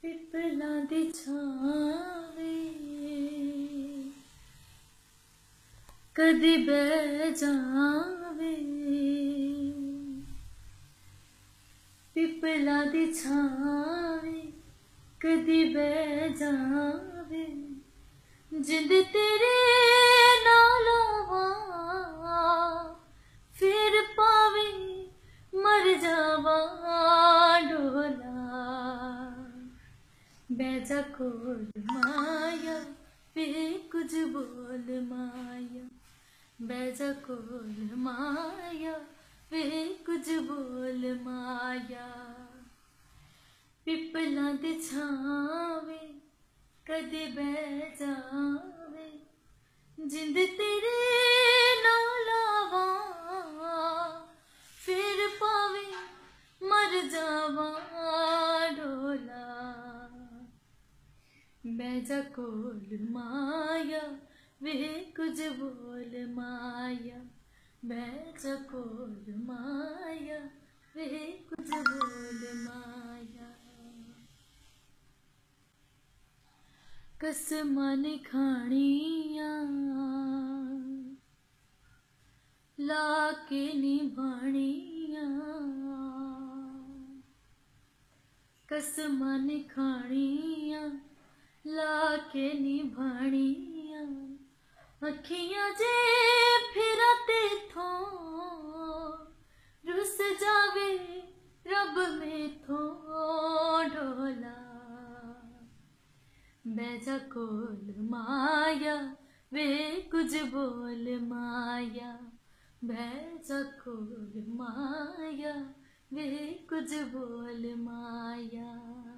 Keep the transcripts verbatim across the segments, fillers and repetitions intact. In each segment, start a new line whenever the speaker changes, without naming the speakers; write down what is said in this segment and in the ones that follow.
पिपलां दी छावे कदी बह जावे, पिपलां दी छावे कदी बह जावे, जिंद तेरे नाल होवां फिर पावे मर जावां डोला। बैजा कोल माया वे कुछ बोल माया, बैजा कोल माया वे कुछ बोल माया। पिपलां दे छावे कदे बह जावे, जिंद तेरे नाल आवां फिर पावे मर जावां डोला। बैजा कोल माया वे कुछ बोल माया, बैजा कोल माया वे कुछ बोल माया। कसमां ने खानियां ला के निभानियां, कसमां ने खानियां ला के निभानियां, अखियां जे फिर तेथों रुस जावे रब मेथों डोला। बैजा कोल माया वे कुछ बोल माया, बैजा कोल माया वे कुछ बोल माया।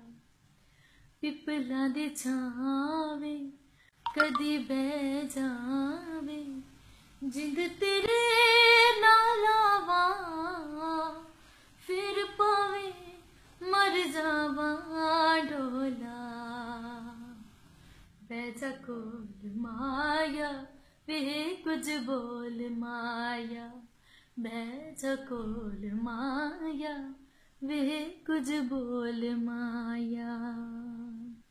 पिपलां दे छावे कदी बह जावे, जिंद तेरे नाल आवां फिर पावे मर जावां डोला। बैजा कोल माया वे कुछ बोल माया, बैजा कोल माया वे कुछ बोल माया।